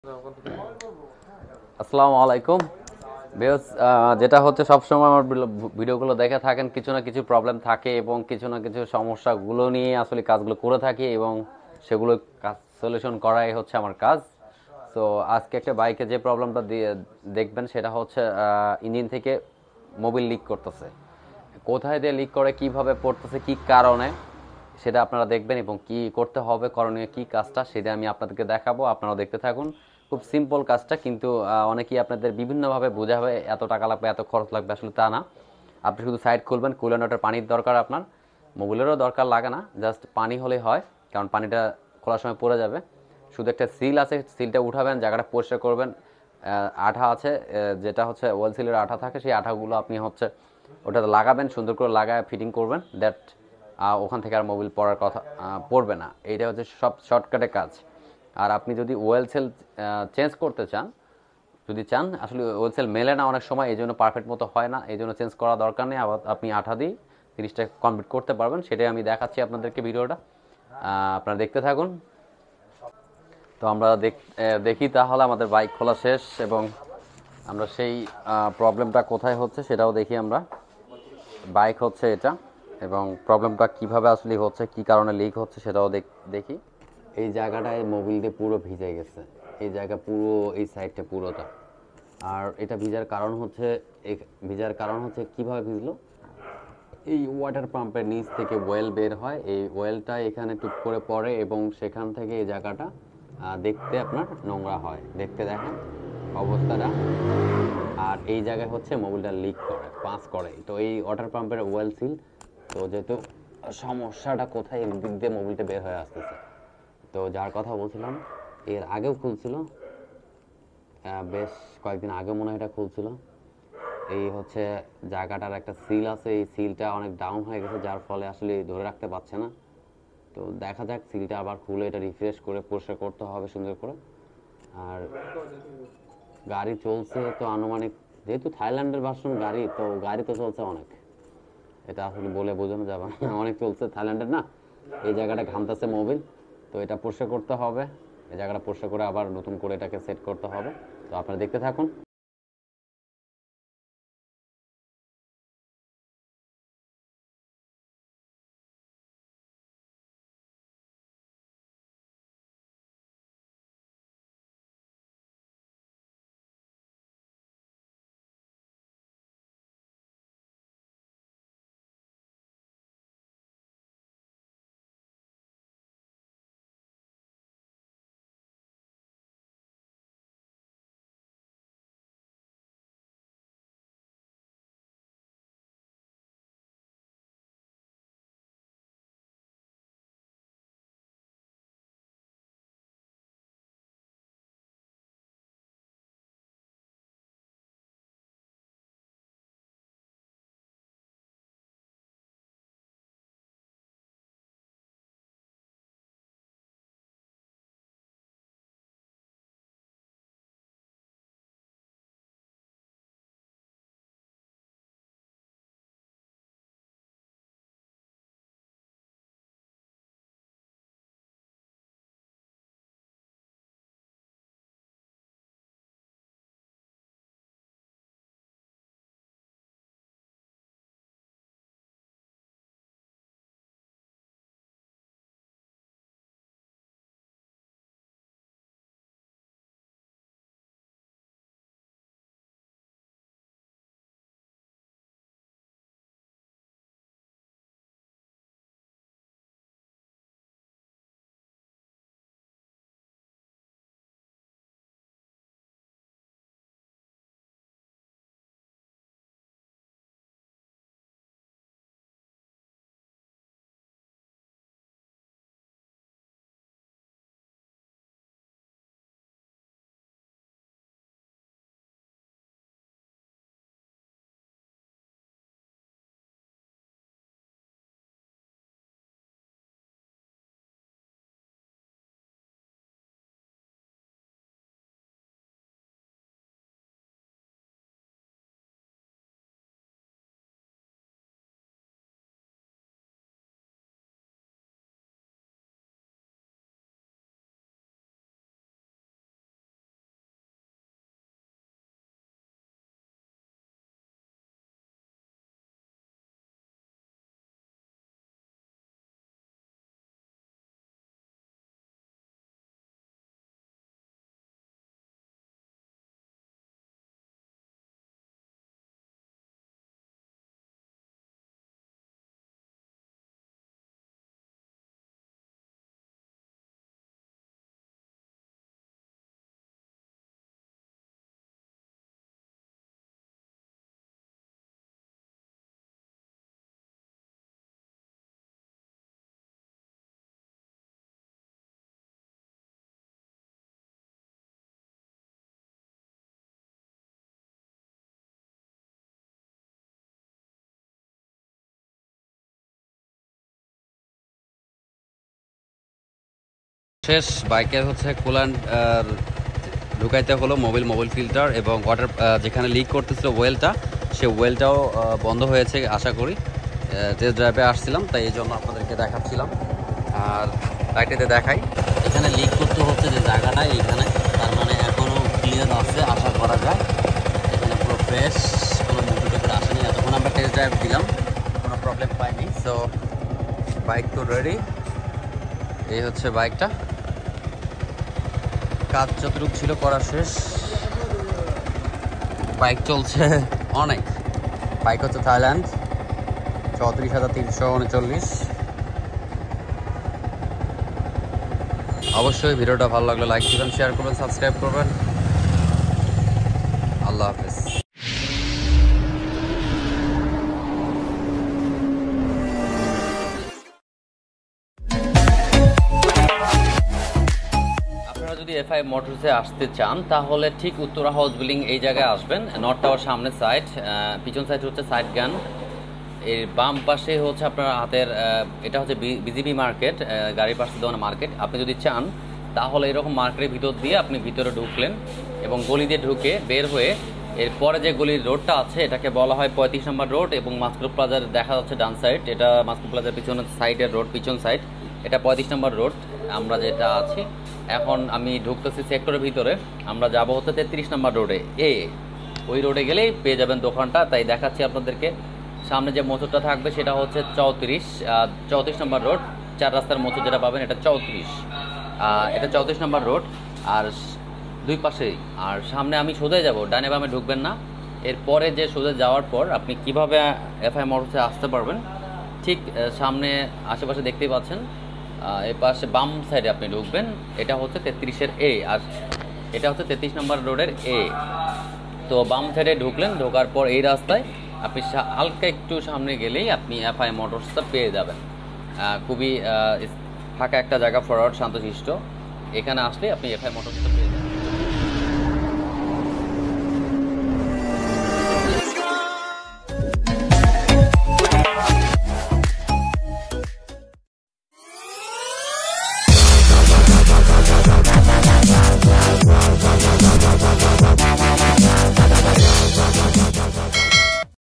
আসসালামু আলাইকুম বেশ। যেটা হচ্ছে সবসময় আমার ভিডিওগুলো দেখে থাকেন, কিছু না কিছু প্রবলেম থাকে এবং কিছু না কিছু সমস্যাগুলো নিয়ে আসলে কাজগুলো করে থাকি এবং সেগুলো সলিউশন করাই হচ্ছে আমার কাজ। তো আজকে একটা বাইকে যে প্রবলেমটা দিয়ে দেখবেন সেটা হচ্ছে ইঞ্জিন থেকে মোবিল লিক করতেছে। কোথায় দিয়ে লিক করে, কিভাবে পড়তেছে, কি কারণে, সেটা আপনারা দেখবেন এবং কি করতে হবে, করণীয় কি কাজটা সেটা আমি আপনাদেরকে দেখাবো। আপনারাও দেখতে থাকুন। খুব সিম্পল কাজটা, কিন্তু অনেকেই আপনাদের বিভিন্নভাবে বোঝাবে এত টাকা লাগবে, এত খরচ লাগবে, আসলে তা না। আপনি শুধু সাইড খুলবেন, খুলে ওটার পানির দরকার আপনার, মোবিলেরও দরকার লাগে না, জাস্ট পানি হলেই হয়, কারণ পানিটা খোলার সময় পড়ে যাবে। শুধু একটা সিল আছে, সিলটা উঠাবেন, জায়গাটা পরিষ্কার করবেন। আঠা আছে, যেটা হচ্ছে ওয়েল সিলের আঠা থাকে, সেই আঠাগুলো আপনি হচ্ছে ওটাতে লাগাবেন, সুন্দর করে লাগায় ফিটিং করবেন, দ্যাট ওখান থেকে আর মোবিল পড়ার কথা পড়বে না। এইটা হচ্ছে সব শর্টকাটে কাজ। আর আপনি যদি ওয়েল সেল চেঞ্জ করতে চান, যদি চান, আসলে ওয়েল সেল মেলে না অনেক সময়, এই জন্য পারফেক্ট মতো হয় না, এই জন্য চেঞ্জ করা দরকার নেই। আবার আপনি আঠা দিয়ে জিনিসটা কমপ্লিট করতে পারবেন, সেটাই আমি দেখাচ্ছি আপনাদেরকে ভিডিওটা। আপনারা দেখতে থাকুন। তো আমরা দেখি তাহলে আমাদের বাইক খোলা শেষ এবং আমরা সেই প্রবলেমটা কোথায় হচ্ছে সেটাও দেখি আমরা। বাইক হচ্ছে এটা, এবং প্রবলেমটা কিভাবে আসলে হচ্ছে, কি কারণে লিক হচ্ছে সেটাও দেখি। এই জায়গাটায় মোবিল দিয়ে পুরো ভিজে গেছে, এই জায়গা পুরো, এই সাইডটা পুরোটা। আর এটা ভিজার কারণ হচ্ছে কিভাবে ভিজলো, এই ওয়াটার পাম্পের নিচ থেকে ওয়েল বের হয়, এই ওয়েলটা এখানে টুপ করে পড়ে এবং সেখান থেকে এই জায়গাটা দেখতে আপনার নোংরা হয়। দেখতে দেখেন অবস্থাটা। আর এই জায়গায় হচ্ছে মোবিলটা লিক করে, পাস করে। তো এই ওয়াটার পাম্পের ওয়েল সিল, তো যেহেতু সমস্যাটা কোথায়, এই দিক দিয়ে মোবিলটা বের হয়ে আসতেছে। তো যার কথা বলছিলাম, এর আগেও খুলছিল, বেশ কয়েকদিন আগে মনে হয় এটা খুলছিল। এই হচ্ছে জায়গাটার একটা সিল আছে, এই সিলটা অনেক ডাউন হয়ে গেছে, যার ফলে আসলে ধরে রাখতে পারছে না। তো দেখা যাক, সিলটা আবার খুলে এটা রিফ্রেশ করে পরিষ্কার করতে হবে সুন্দর করে। আর গাড়ি চলছে তো আনুমানিক, যেহেতু থাইল্যান্ডের ভার্সন গাড়ি, তো গাড়ি তো চলছে অনেক, এটা আসলে বলে বোঝানো যাবে না, অনেক চলছে থাইল্যান্ডের না। এই জায়গাটা ঘামতেছে মোবিল, তো এটা পরিষ্কার করতে হবে। এই জায়গাটা পরিষ্কার করে আবার নতুন করে এটাকে সেট করতে হবে। তো আপনারা দেখতে থাকুন। শেষ বাইকের হচ্ছে কুলান্ট ঢুকাইতে হলো মোবিল ফিল্টার এবং ওয়াটার যেখানে লিক করতেছিল ওয়েলটা, সে ওয়েলটাও বন্ধ হয়েছে আশা করি। টেস্ট ড্রাইভে আসছিলাম তাই এই জন্য আপনাদেরকে দেখাচ্ছিলাম। আর বাইকটাতে দেখাই, এখানে লিক করতে হচ্ছে যে জায়গাটা এইখানে, তার মানে এখনও ক্লিয়ার আছে আশা করা যায়। এখানে পুরো ফ্রেশ, কোনো মুভি টেপে আসেনি। এতক্ষণ আমরা টেস্ট ড্রাইভ দিলাম, কোনো প্রবলেম পাইনি। সো বাইক তো রেডি। এই হচ্ছে বাইকটা, কাজ যতটুকু ছিল করা শেষ। বাইক চলছে অনেক। বাইক হচ্ছে থাইল্যান্ড 34,339। অবশ্যই ভিডিওটা ভালো লাগলে লাইক দিবেন, শেয়ার করবেন, সাবস্ক্রাইব করবেন। আল্লাহ হাফেজ। যদি এফআই মোটরসে আসতে চান তাহলে ঠিক উত্তরা হাউস বিল্ডিং এই জায়গায় আসবেন। নর্থ টাওয়ার সামনের সাইড, পিছন সাইড হচ্ছে সাইড গান, এর বাম পাশে হচ্ছে আপনার হাতের এটা হচ্ছে বিজিবি মার্কেট, গাড়ি পাশে দেওয়ার মার্কেট। আপনি যদি চান তাহলে এরকম মার্কেটের ভিতর দিয়ে আপনি ভিতরে ঢুকলেন এবং গলি দিয়ে ঢুকে বের হয়ে এরপরে যে গলির রোডটা আছে এটাকে বলা হয় 35 নম্বর রোড এবং মাস্কো প্লাজার দেখা যাচ্ছে ডান সাইড, এটা মাস্কো প্লাজার পিছনের সাইডের রোড, পিছন সাইড এটা 35 নম্বর রোড আমরা যেটা আছি। এখন আমি ঢুকতেছি সেক্টরের ভিতরে, আমরা যাব হচ্ছে 33 নম্বর রোডে। ওই রোডে গেলেই পেয়ে যাবেন দোকানটা। তাই দেখাচ্ছি আপনাদেরকে, সামনে যে মোচরটা থাকবে সেটা হচ্ছে 34 নম্বর রোড, 4 রাস্তার মোচর যেটা পাবেন এটা 34, এটা 34 নম্বর রোড। আর দুই পাশেই, আর সামনে আমি সোজা যাব, ডানে বামে ঢুকবেন না। এরপরে যে সোজা যাওয়ার পর আপনি কিভাবে এফআই মোটরসে আসতে পারবেন, ঠিক সামনে আশেপাশে দেখতেই পাচ্ছেন, এই পাশে বাম সাইডে আপনি ঢুকবেন, এটা হচ্ছে 33-এর এ, আর এটা হচ্ছে 33 নম্বর রোডের এ। তো বাম সাইডে ঢুকলেন, ঢোকার পর এই রাস্তায় আপনি হালকা একটু সামনে গেলেই আপনি এফআই মোটরসটা পেয়ে যাবেন। খুবই ফাঁকা একটা জায়গা, ফরওয়ার্ড, শান্তশিষ্ট। এখানে আসলে আপনি এফআই মোটরসটা পেয়ে যাবেন।